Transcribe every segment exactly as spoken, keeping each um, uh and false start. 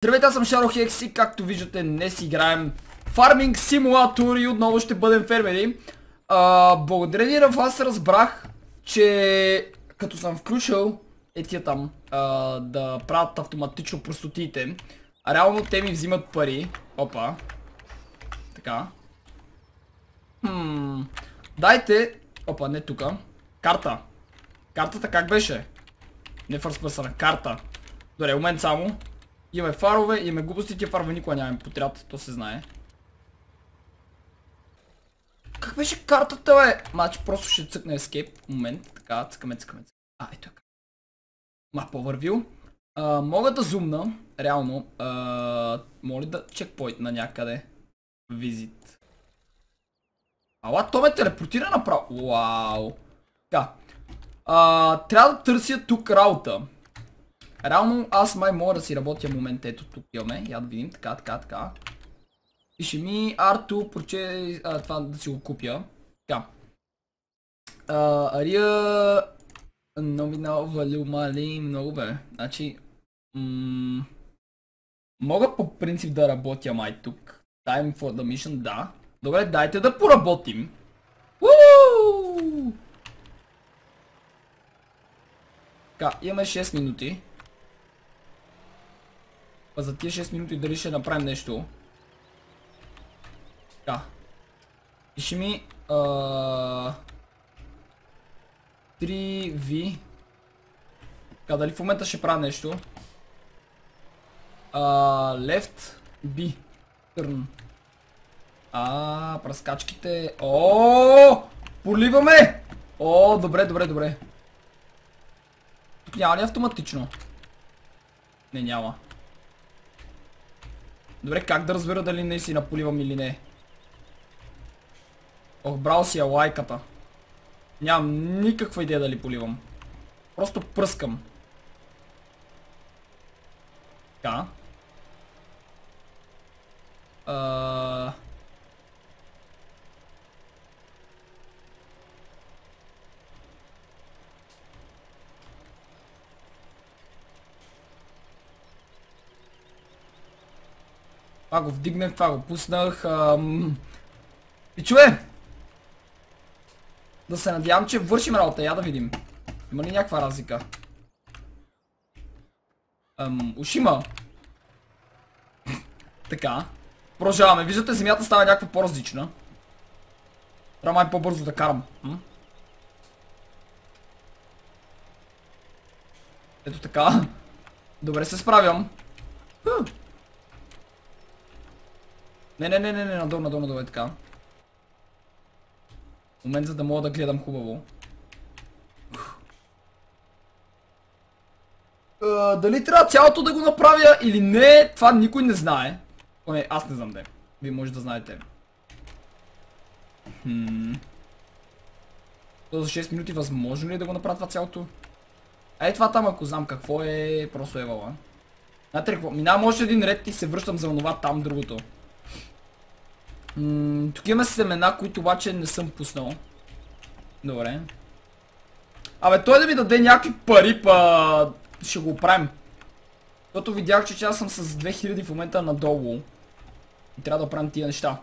Здравейте, аз съм Шарохекс и както виждате днес играем Farming Simulator и отново ще бъдем фермери. А, благодарение на вас разбрах, че като съм включил е тия там а, да правят автоматично простотиите, а реално те ми взимат пари. Опа. Така. Хм. Дайте. Опа, не тука. Карта. Картата как беше? Не first person, карта. Добре, момент само. Имаме фарове, имаме глупости, тия фарове никога нямаме подряд, то се знае. Как беше картата, бе? Значи просто ще цъкне escape. Момент, така, цъкаме, цъкаме. А, ето е. Map overview. А, мога да зумна, реално. А, моля да чекпойнт на някъде. Визит. Ала, то ме телепортира направо. Вау. Така. А, трябва да търся тук работа. Реално аз май мога да си работя момент, ето тук имаме, я да видим, така, така, така. Пише ми ар ту, проче, а, това да си го купя. Така. Ария... Номинал валю мали, много бе. Значи... Мога по принцип да работя май тук. Time for the mission, да. Добре, дайте да поработим. Уу! Така, имаме шест минути. А за тия шест минути дали ще направим нещо. Така. Пиши ми три ви. Така, дали в момента ще правя нещо. Uh, left B. Turn. А, пръскачките. О, поливаме! О, добре, добре, добре. Тук няма ли автоматично? Не, няма. Добре, как да разбера дали не си наполивам или не? Ох, брал си я лайката. Нямам никаква идея дали поливам. Просто пръскам. Така. А... Това го вдигнах, това го пуснах. Ам... Пичове! Да се надявам, че вършим работа, я да видим. Има ли някаква разлика? Ам, ушима. Така. Продължаваме. Виждате, земята става някаква по-различна. Трябва май по-бързо да карам. М? Ето така. Добре се справям. Не, не, не, не, не, надолу, надолу, надолу е така. Момент, за да мога да гледам хубаво. Uh, дали трябва цялото да го направя или не, това никой не знае. Поне аз не знам де. Вие може да знаете. Хм. За шест минути възможно ли е да го направя това цялото? Ей, това там, ако знам какво е, просто е вала. Знаете ли какво? Минавам още един ред и се връщам за онова там другото. М, тук има семена, които обаче не съм пуснал. Добре. Абе, той да ми даде някакви пари, па ще го оправим. Защото видях, че аз съм с две хиляди в момента надолу. И трябва да правим тия неща.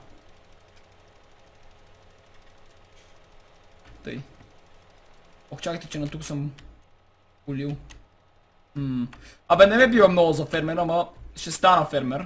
Тъй. Ох, чакайте, че на тук съм полил. М. Абе, не ме бива много за фермер, ама ще стана фермер.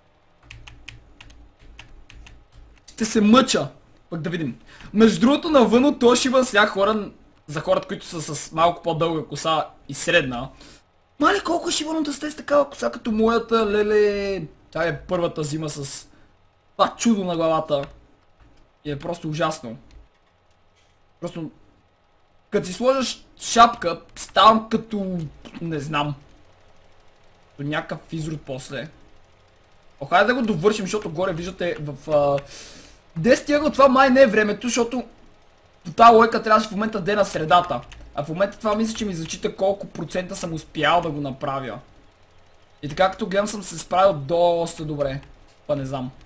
Ще се мъча. Пък да видим. Между другото, навън от това ще има сега хора, за хората, които са с малко по-дълга коса и средна. Мале, колко ще има да сте с такава коса като моята, леле. Тя е първата зима с това чудо на главата. И е просто ужасно. Просто, като си сложиш шапка, ставам като, не знам, като някакъв изрод после. О, хайде да го довършим, защото горе виждате в... А... десет ъгъл това май не е времето, защото по тази лойка трябваше в момента да е на средата. А в момента това мисля, че ми зачита колко процента съм успял да го направя. И така като гледам съм се справил доста добре. Па не знам.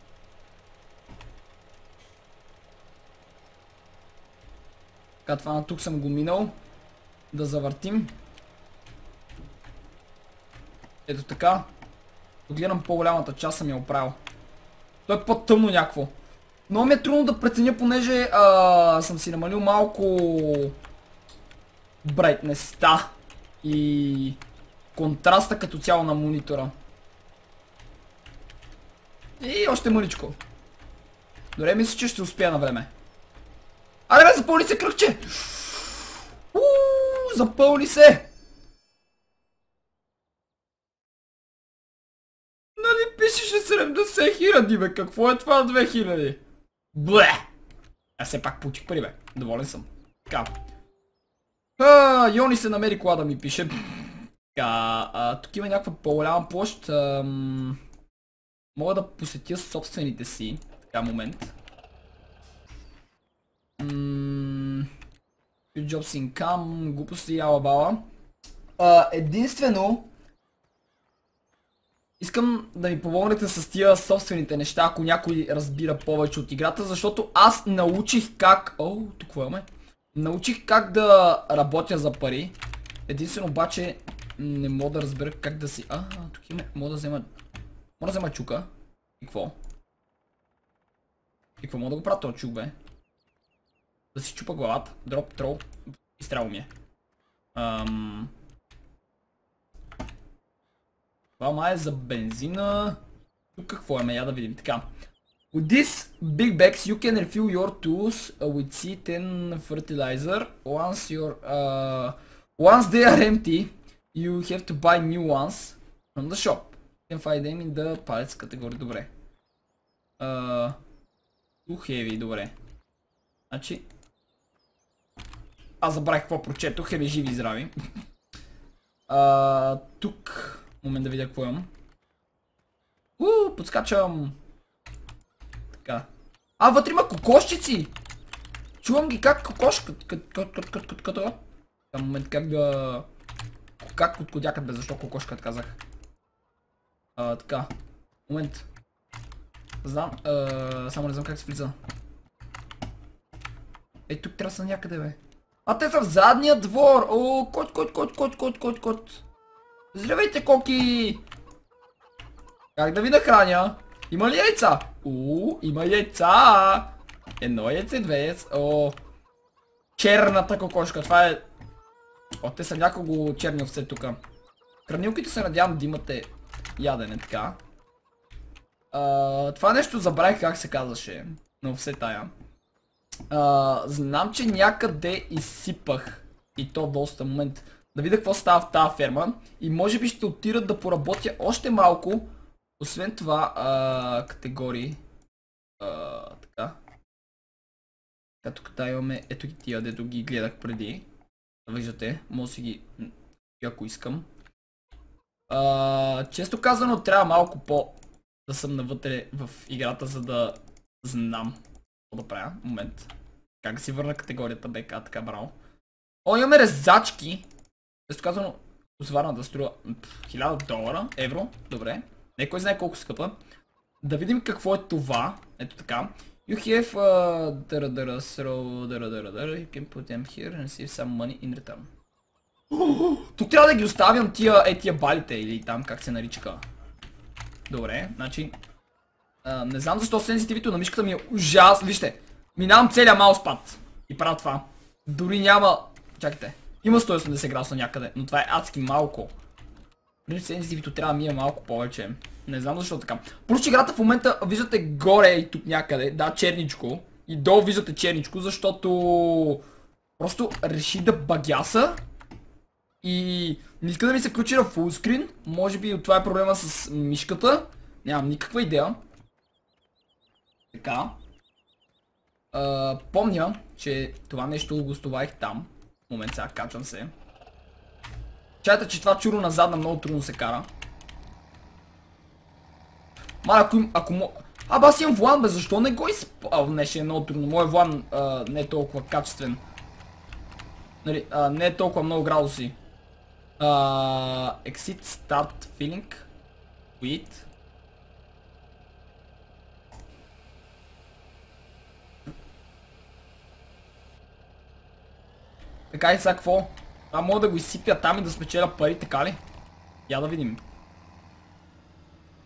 Така, това на тук съм го минал. Да завъртим. Ето така. Гледам по-голямата част съм я оправил. Той е по-тъмно някакво. Но ми е трудно да преценя, понеже а, съм си намалил малко брайтнеста и контраста като цяло на монитора. И още мъничко. Добре, мисля, че ще успея на време. Аре бе, запълни се кръгче! Ууу, запълни се! Нали пишеше седемдесет хиляди, бе, какво е това две хиляди? Бле! Аз все пак получих пари, бе. Доволен съм. Така. А, Йони се намери кола да ми пише. Така, а, тук има някаква по-голяма площ. Ам... Мога да посетя собствените си. Така, момент. Ммм... Jobs income, глупости, ала-бала. А, единствено... Искам да ми помогнете с тия собствените неща, ако някой разбира повече от играта, защото аз научих как... О, тук какво имаме? Научих как да работя за пари. Единствено обаче не мога да разбера как да си... А, тук има... Мога да взема... Мога да взема чука. И какво? И какво мога да го правя този чук, бе? Да си чупа главата. Дроп, трол. Изтряло ми е. Ам... Това май е за бензина. Тук какво е, я да видим. Така. With this big bags you can refill your tools with C ten fertilizer. Once your uh, once they are empty, you have to buy new ones from the shop. You can find them in the pallets категория. Добре. Uh, too heavy, добре. Значи... Аз забравих какво прочетох, хеви живи и здрави. uh, тук... Момент да видя какво имам. Уу, подскачам. Така. А, вътре има кокошчици! Чувам ги как кокош... Като... Момент как да... Как откодякат бе, защо кокошката казах. А, така. Момент. Знам, а, само не знам как се влиза. Ей, тук трябва са някъде, бе. А, те са в задния двор! О, кот, кот, кот, кот, кот, кот, кот. Здравейте, коки! Как да ви нахраня? Има ли яйца? Уу, има яйца! Едно яйце, две яйца. О, черната кокошка. Това е... О, те са няколко черни овце тук. Хранилките се надявам да имате ядене, така. А, това нещо забравих как се казваше на овце тая. А, знам, че някъде изсипах. И то доста. Момент. Да видя какво става в тази ферма. И може би ще отидат да поработя още малко. Освен това, а, категории. А, така. Така, тук да имаме ето ги тия, дето ги гледах преди. Виждате, може да си ги, ако искам. А, често казано, трябва малко по да съм навътре в играта, за да знам какво да правя. Момент. Как да си върна категорията БК, така браво. О, имаме резачки. Често казано, зварна да струва хиляда долара, евро, добре. Не кой знае колко скъпа. Да видим какво е това. Ето така. You have uh, dara dara throw dara dara dara. You can put them here and save some money in return. Тук трябва да ги оставям тия, е тия балите или там как се наричаха. Добре, значи... Uh, не знам защо сенситивито на мишката ми е ужасно. Вижте, минавам целия мауспад и правя това. Дори няма... Чакайте. Има сто и осемдесет градуса някъде, но това е адски малко. При сенситивито трябва да ми е малко повече. Не знам защо така. Плюс че играта в момента виждате горе и тук някъде, да, черничко. И долу виждате черничко, защото просто реши да багяса. И не иска да ми се включи на фулскрин. Може би това е проблема с мишката. Нямам никаква идея. Така. А, помня, че това нещо гостовах там. Момент сега, качвам се. Чайте, че това чуро назад на много трудно се кара. Ма, ако им, ако му... Аба, аз имам влан, бе, защо не го изп... А, не, ще е много трудно. Моят влан а, не е толкова качествен. Нали, а, не е толкова много градуси. А, exit start filling. Quit. Така и сега какво? А мога да го изсипя там и да спечеля пари, така ли? Я да видим.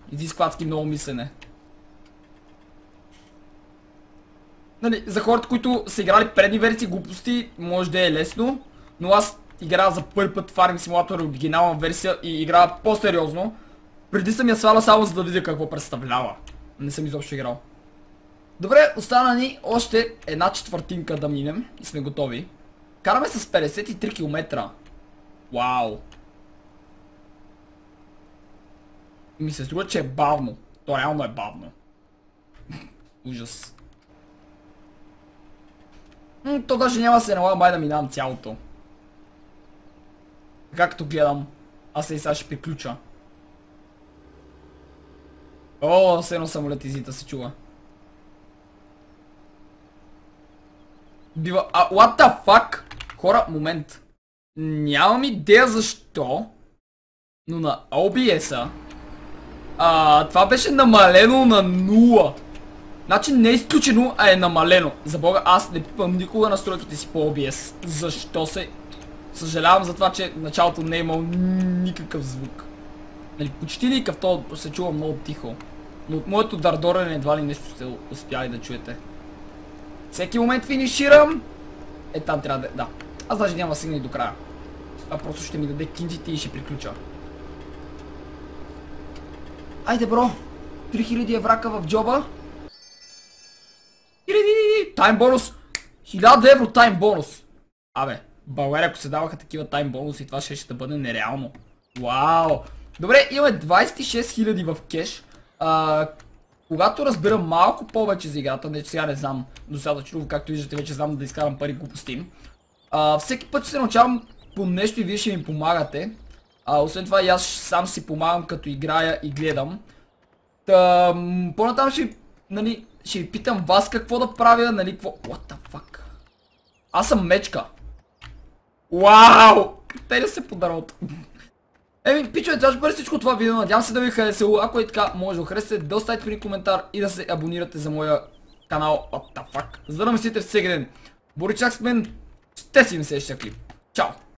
Изисква адски много мислене. Нали, за хората, които са играли предни версии глупости, може да е лесно, но аз играя за първи път Farming Simulator оригинална версия и играя по-сериозно. Преди съм я сваля само за да видя какво представлява. Не съм изобщо играл. Добре, остана ни още една четвъртинка да минем и сме готови. Караме с петдесет и три километра. Вау. И ми се струва, че е бавно. То реално е бавно. Ужас. М, то даже няма да се налага май да минавам цялото. Както гледам, аз и сега ще приключа. О, все едно самолет изита се чува. Бива... А, what the fuck? Хора, момент. Нямам идея защо, но на о би ес-а а, това беше намалено на нула. Значи не е изключено, а е намалено. За бога, аз не пипам никога настройките си по о би ес. Защо се... Съжалявам за това, че в началото не е имал никакъв звук. Нали, почти никакъв, то се чува много тихо. Но от моето дардорене едва ли нещо сте успяли да чуете. Всеки момент финиширам. Е, там трябва да... Да. Аз даже няма да стигна и до края. А просто ще ми даде кинтите и ще приключа. Айде, бро! три хиляди еврака в джоба. Тайм бонус! хиляда евро тайм бонус! Абе, България, ако се даваха такива тайм бонуси, това ще ще бъде нереално. Вау! Добре, имаме двайсет и шест хиляди в кеш. А, когато разбера малко повече за играта, не че сега не знам достатъчно, както виждате вече знам да изкарам пари глупости. А, всеки път ще се научавам по нещо и вие ще ми помагате. А, освен това и аз сам си помагам като играя и гледам. Та, по-натам ще, нали, ще ви питам вас какво да правя, нали, какво... What the fuck? Аз съм мечка. Вау! Те ли се подарот? Еми, пичове, това ще бъде всичко това видео. Надявам се да ви е харесало. Ако е така, може да го харесате, да оставите при коментар и да се абонирате за моя канал. What the fuck? За да мислите всеки ден. Боричак с мен. Ще си ми следващия клип. Чао!